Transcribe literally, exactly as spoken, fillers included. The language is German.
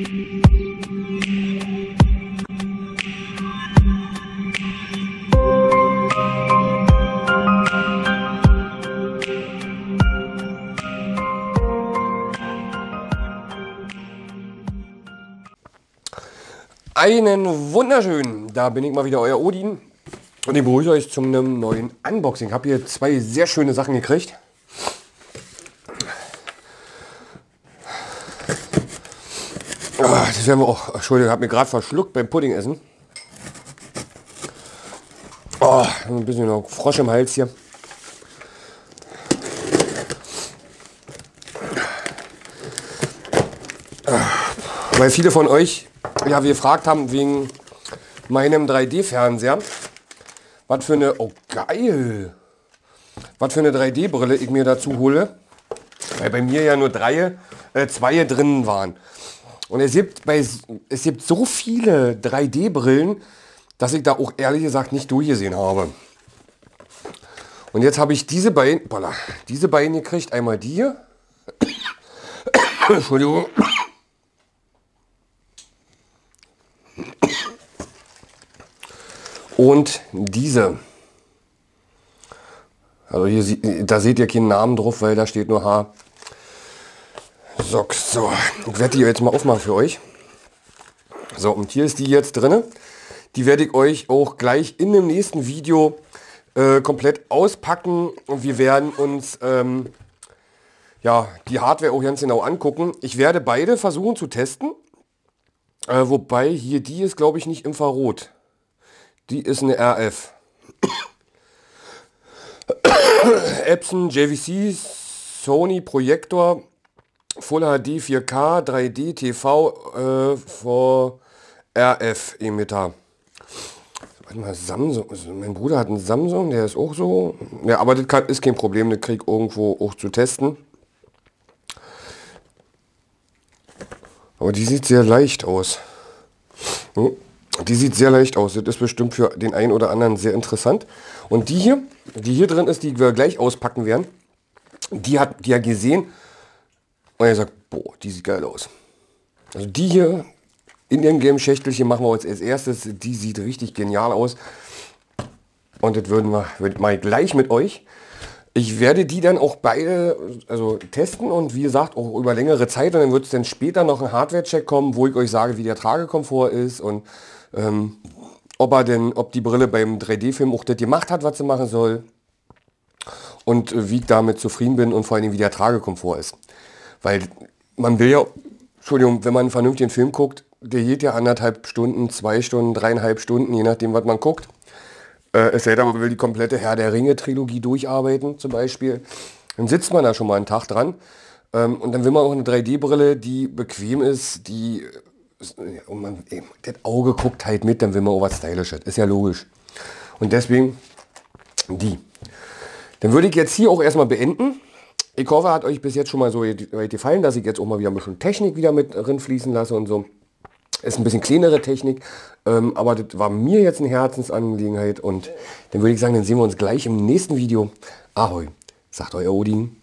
Einen wunderschönen, da bin ich mal wieder, euer Odin, und ich begrüße euch zu einem neuen Unboxing. Ich habe hier zwei sehr schöne Sachen gekriegt. Ah, das werden wir auch, Entschuldigung, ich habe mir gerade verschluckt beim Puddingessen. Oh, ein bisschen noch Frosch im Hals hier. Weil viele von euch ja wir gefragt haben wegen meinem drei D-Fernseher, was für eine, oh geil, was für eine drei D-Brille ich mir dazu hole, weil bei mir ja nur drei, äh, zwei drin waren. Und es gibt, bei, es gibt so viele drei D-Brillen, dass ich da auch ehrlich gesagt nicht durchgesehen habe. Und jetzt habe ich diese beiden, voilà, diese beiden gekriegt, einmal die hier, Entschuldigung, und diese. Also hier, da seht ihr keinen Namen drauf, weil da steht nur H. Socks. So, ich werde die jetzt mal aufmachen für euch. So, und hier ist die jetzt drin. Die werde ich euch auch gleich in dem nächsten Video äh, komplett auspacken. Und wir werden uns ähm, ja, die Hardware auch ganz genau angucken. Ich werde beide versuchen zu testen. Äh, wobei hier die ist, glaube ich, nicht Infrarot. Die ist eine R F. Epson J V C Sony Projektor Full H D vier K drei D T V äh, für R F Emitter. Warte mal, Samsung. Mein Bruder hat einen Samsung, der ist auch so. Ja, aber das kann, ist kein Problem, das krieg ich irgendwo auch zu testen. Aber die sieht sehr leicht aus. Hm. Die sieht sehr leicht aus. Das ist bestimmt für den einen oder anderen sehr interessant. Und die hier, die hier drin ist, die wir gleich auspacken werden, die hat die ja gesehen. Und er sagt, boah, die sieht geil aus. Also die hier in dem Game Schächtelchen machen wir uns als erstes. Die sieht richtig genial aus. Und das würden wir, würden wir gleich mit euch. Ich werde die dann auch beide also testen und wie gesagt auch über längere Zeit. Und dann wird es dann später noch ein Hardware-Check kommen, wo ich euch sage, wie der Tragekomfort ist und ähm, ob er denn, ob die Brille beim drei D-Film auch das gemacht hat, was sie machen soll. Und äh, wie ich damit zufrieden bin und vor allem wie der Tragekomfort ist. Weil man will ja, Entschuldigung, wenn man einen vernünftigen Film guckt, der geht ja anderthalb Stunden, zwei Stunden, dreieinhalb Stunden, je nachdem, was man guckt. Äh, es sei denn, man will die komplette Herr der Ringe-Trilogie durcharbeiten, zum Beispiel. Dann sitzt man da schon mal einen Tag dran. Ähm, und dann will man auch eine drei D-Brille, die bequem ist, die... Und man, ey, das Auge guckt halt mit, dann will man auch was Stylisches. Ist ja logisch. Und deswegen die. Dann würde ich jetzt hier auch erstmal beenden. Ich hoffe, hat euch bis jetzt schon mal so gefallen, dass ich jetzt auch mal wieder ein bisschen Technik wieder mit drin fließen lasse und so. Ist ein bisschen kleinere Technik, ähm, aber das war mir jetzt eine Herzensangelegenheit. Und dann würde ich sagen, dann sehen wir uns gleich im nächsten Video. Ahoi, sagt euer Odin.